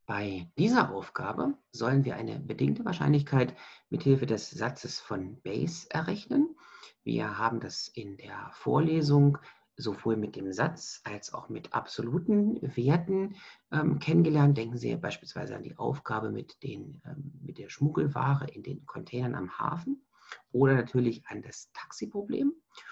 Bei dieser Aufgabe sollen wir eine bedingte Wahrscheinlichkeit mithilfe des Satzes von Bayes errechnen. Wir haben das in der Vorlesung sowohl mit dem Satz als auch mit absoluten Werten kennengelernt. Denken Sie beispielsweise an die Aufgabe mit der Schmuggelware in den Containern am Hafen oder natürlich an das Taxiproblem.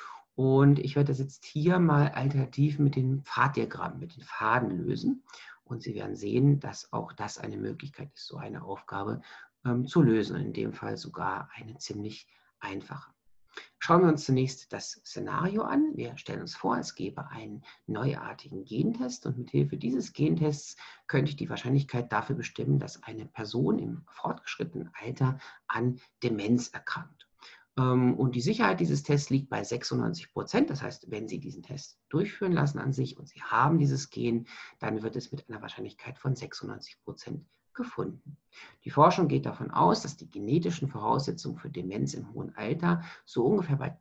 Und ich werde das jetzt hier mal alternativ mit den Pfaddiagrammen, mit den Pfaden lösen. Und Sie werden sehen, dass auch das eine Möglichkeit ist, so eine Aufgabe zu lösen. In dem Fall sogar eine ziemlich einfache. Schauen wir uns zunächst das Szenario an. Wir stellen uns vor, es gäbe einen neuartigen Gentest und mithilfe dieses Gentests könnte ich die Wahrscheinlichkeit dafür bestimmen, dass eine Person im fortgeschrittenen Alter an Demenz erkrankt. Und die Sicherheit dieses Tests liegt bei 96%. Das heißt, wenn Sie diesen Test durchführen lassen an sich und Sie haben dieses Gen, dann wird es mit einer Wahrscheinlichkeit von 96% gefunden. Die Forschung geht davon aus, dass die genetischen Voraussetzungen für Demenz im hohen Alter so ungefähr bei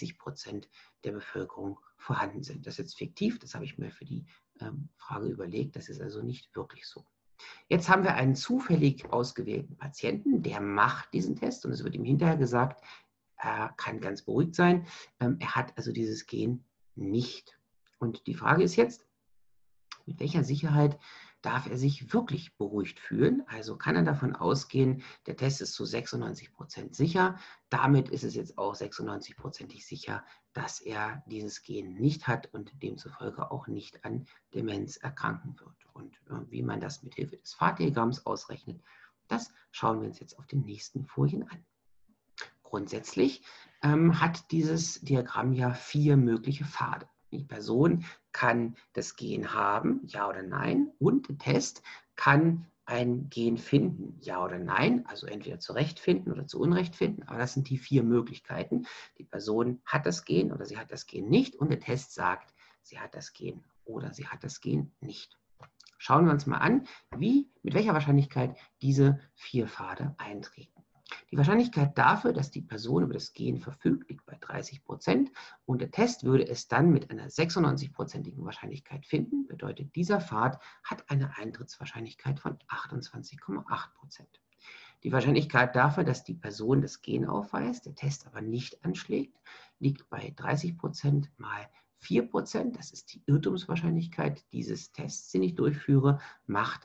30% der Bevölkerung vorhanden sind. Das ist jetzt fiktiv, das habe ich mir für die Frage überlegt, das ist also nicht wirklich so. Jetzt haben wir einen zufällig ausgewählten Patienten, der macht diesen Test und es wird ihm hinterher gesagt, er kann ganz beruhigt sein. Er hat also dieses Gen nicht. Und die Frage ist jetzt, mit welcher Sicherheit darf er sich wirklich beruhigt fühlen? Also kann er davon ausgehen, der Test ist zu 96% sicher. Damit ist es jetzt auch 96%ig sicher, dass er dieses Gen nicht hat und demzufolge auch nicht an Demenz erkranken wird. Und wie man das mit Hilfe des Pfaddiagramms ausrechnet, das schauen wir uns jetzt auf den nächsten Folien an. Grundsätzlich hat dieses Diagramm ja 4 mögliche Pfade. Die Person kann das Gen haben, ja oder nein, und der Test kann ein Gen finden, ja oder nein, also entweder zu Recht finden oder zu Unrecht finden, aber das sind die 4 Möglichkeiten. Die Person hat das Gen oder sie hat das Gen nicht und der Test sagt, sie hat das Gen oder sie hat das Gen nicht. Schauen wir uns mal an, mit welcher Wahrscheinlichkeit diese 4 Pfade eintreten. Die Wahrscheinlichkeit dafür, dass die Person über das Gen verfügt, liegt bei 30% und der Test würde es dann mit einer 96%igen Wahrscheinlichkeit finden. Bedeutet, dieser Pfad hat eine Eintrittswahrscheinlichkeit von 28,8%. Die Wahrscheinlichkeit dafür, dass die Person das Gen aufweist, der Test aber nicht anschlägt, liegt bei 30% mal 4%. Das ist die Irrtumswahrscheinlichkeit dieses Tests, den ich durchführe, macht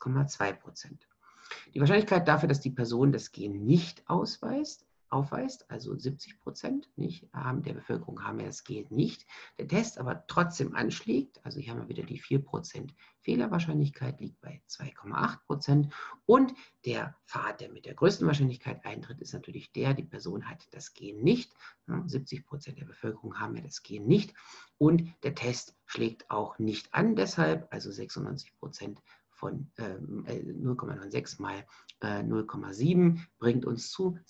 1,2%. Die Wahrscheinlichkeit dafür, dass die Person das Gen nicht aufweist, also 70% der Bevölkerung haben ja das Gen nicht, der Test aber trotzdem anschlägt, also hier haben wir wieder die 4% Fehlerwahrscheinlichkeit, liegt bei 2,8% und der Pfad, der mit der größten Wahrscheinlichkeit eintritt, ist natürlich die Person hat das Gen nicht, 70% der Bevölkerung haben ja das Gen nicht und der Test schlägt auch nicht an, deshalb also 96% von 0,96 mal 0,7 bringt uns zu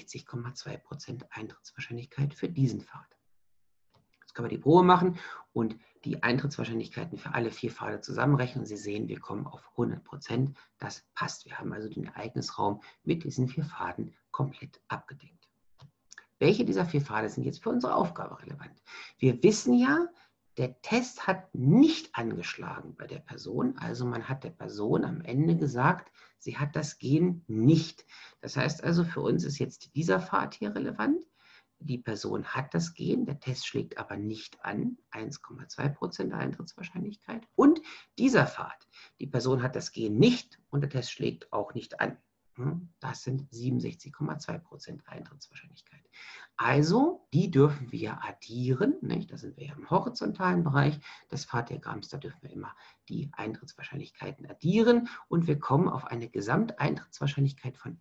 67,2% Eintrittswahrscheinlichkeit für diesen Pfad. Jetzt können wir die Probe machen und die Eintrittswahrscheinlichkeiten für alle 4 Pfade zusammenrechnen. Sie sehen, wir kommen auf 100%. Das passt. Wir haben also den Ereignisraum mit diesen 4 Pfaden komplett abgedeckt. Welche dieser 4 Pfade sind jetzt für unsere Aufgabe relevant? Wir wissen ja, der Test hat nicht angeschlagen bei der Person, also man hat der Person am Ende gesagt, sie hat das Gen nicht. Das heißt also, für uns ist jetzt dieser Pfad hier relevant. Die Person hat das Gen, der Test schlägt aber nicht an, 1,2% Eintrittswahrscheinlichkeit. Und dieser Pfad, die Person hat das Gen nicht und der Test schlägt auch nicht an. Das sind 67,2% Eintrittswahrscheinlichkeit. Also, die dürfen wir addieren. Nicht? Da sind wir ja im horizontalen Bereich des Pfaddiagramms. Da dürfen wir immer die Eintrittswahrscheinlichkeiten addieren. Und wir kommen auf eine Gesamteintrittswahrscheinlichkeit von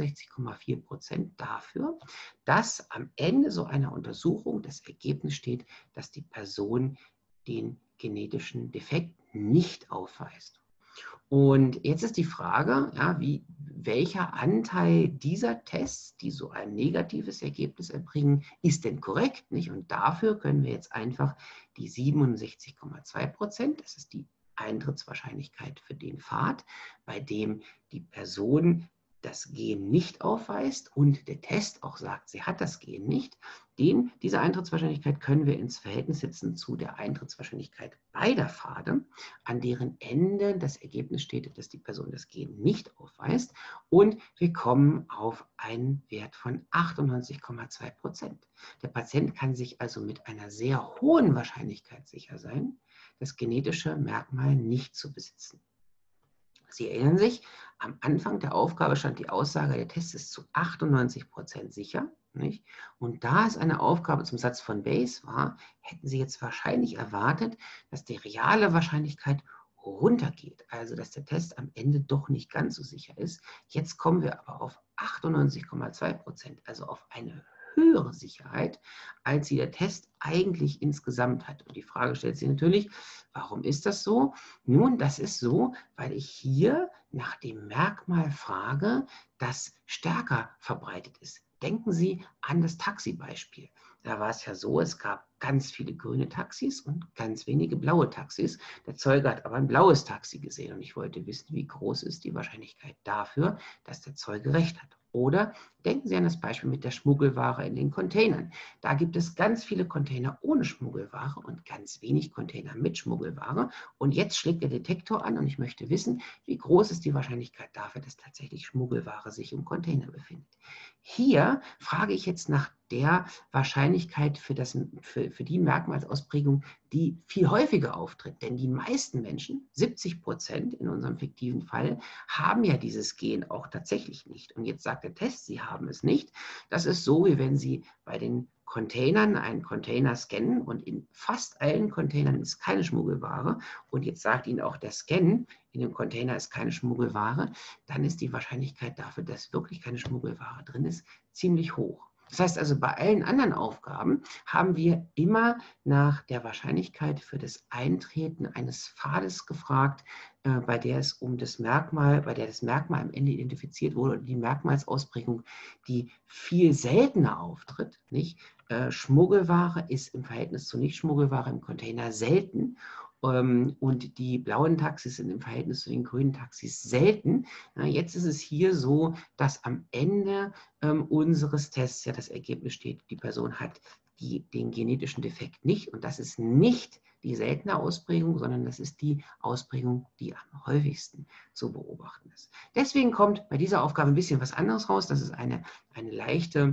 68,4% dafür, dass am Ende so einer Untersuchung das Ergebnis steht, dass die Person den genetischen Defekt nicht aufweist. Und jetzt ist die Frage, ja, welcher Anteil dieser Tests, die so ein negatives Ergebnis erbringen, ist denn korrekt? Nicht? Und dafür können wir jetzt einfach die 67,2%, das ist die Eintrittswahrscheinlichkeit für den Pfad, bei dem die Person das Gen nicht aufweist und der Test auch sagt, sie hat das Gen nicht, diese Eintrittswahrscheinlichkeit können wir ins Verhältnis setzen zu der Eintrittswahrscheinlichkeit beider Pfade, an deren Ende das Ergebnis steht, dass die Person das Gen nicht aufweist. Und wir kommen auf einen Wert von 98,2%. Der Patient kann sich also mit einer sehr hohen Wahrscheinlichkeit sicher sein, das genetische Merkmal nicht zu besitzen. Sie erinnern sich, am Anfang der Aufgabe stand die Aussage, der Test ist zu 98% sicher. Nicht? Und da es eine Aufgabe zum Satz von Bayes war, hätten Sie jetzt wahrscheinlich erwartet, dass die reale Wahrscheinlichkeit runtergeht, also dass der Test am Ende doch nicht ganz so sicher ist. Jetzt kommen wir aber auf 98,2%, also auf eine höhere Sicherheit, als sie der Test eigentlich insgesamt hat. Und die Frage stellt sich natürlich, warum ist das so? Nun, das ist so, weil ich hier nach dem Merkmal frage, das stärker verbreitet ist. Denken Sie an das Taxi-Beispiel. Da war es ja so, es gab ganz viele grüne Taxis und ganz wenige blaue Taxis. Der Zeuge hat aber ein blaues Taxi gesehen und ich wollte wissen, wie groß ist die Wahrscheinlichkeit dafür, dass der Zeuge recht hat. Oder denken Sie an das Beispiel mit der Schmuggelware in den Containern. Da gibt es ganz viele Container ohne Schmuggelware und ganz wenig Container mit Schmuggelware. Und jetzt schlägt der Detektor an und ich möchte wissen, wie groß ist die Wahrscheinlichkeit dafür, dass tatsächlich Schmuggelware sich im Container befindet. Hier frage ich jetzt nach der Wahrscheinlichkeit für die Merkmalsausprägung, die viel häufiger auftritt. Denn die meisten Menschen, 70% in unserem fiktiven Fall, haben ja dieses Gen auch tatsächlich nicht. Und jetzt sagt der Test, sie haben es nicht. Das ist so, wie wenn Sie bei den Containern einen Container scannen und in fast allen Containern ist keine Schmuggelware und jetzt sagt Ihnen auch der Scan, in dem Container ist keine Schmuggelware, dann ist die Wahrscheinlichkeit dafür, dass wirklich keine Schmuggelware drin ist, ziemlich hoch. Das heißt also, bei allen anderen Aufgaben haben wir immer nach der Wahrscheinlichkeit für das Eintreten eines Pfades gefragt, bei der das Merkmal am Ende identifiziert wurde, oder die Merkmalsausprägung, die viel seltener auftritt. Nicht? Schmuggelware ist im Verhältnis zu Nicht-Schmuggelware im Container selten. Und die blauen Taxis sind im Verhältnis zu den grünen Taxis selten. Jetzt ist es hier so, dass am Ende unseres Tests ja das Ergebnis steht, die Person hat den genetischen Defekt nicht. Und das ist nicht die seltene Ausprägung, sondern das ist die Ausprägung, die am häufigsten zu beobachten ist. Deswegen kommt bei dieser Aufgabe ein bisschen was anderes raus. Das ist eine leichte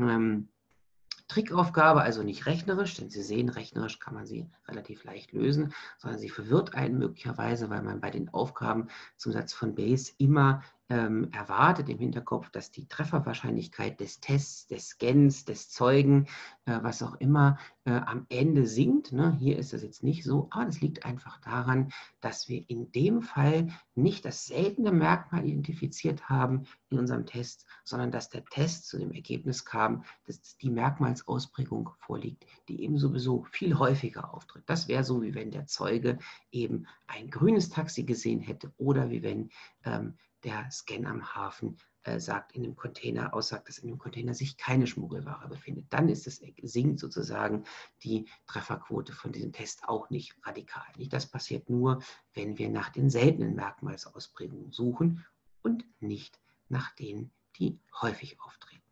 Trickaufgabe, also nicht rechnerisch, denn Sie sehen, rechnerisch kann man sie relativ leicht lösen, sondern sie verwirrt einen möglicherweise, weil man bei den Aufgaben zum Satz von Bayes immer erwartet im Hinterkopf, dass die Trefferwahrscheinlichkeit des Tests, des Scans, des Zeugen, was auch immer, am Ende sinkt. Ne? Hier ist das jetzt nicht so, aber das liegt einfach daran, dass wir in dem Fall nicht das seltene Merkmal identifiziert haben in unserem Test, sondern dass der Test zu dem Ergebnis kam, dass die Merkmalsausprägung vorliegt, die eben sowieso viel häufiger auftritt. Das wäre so, wie wenn der Zeuge eben ein grünes Taxi gesehen hätte oder wie wenn der Scan am Hafen aussagt, dass in dem Container sich keine Schmuggelware befindet. Dann sinkt sozusagen die Trefferquote von diesem Test auch nicht radikal. Das passiert nur, wenn wir nach den seltenen Merkmalsausprägungen suchen und nicht nach denen, die häufig auftreten.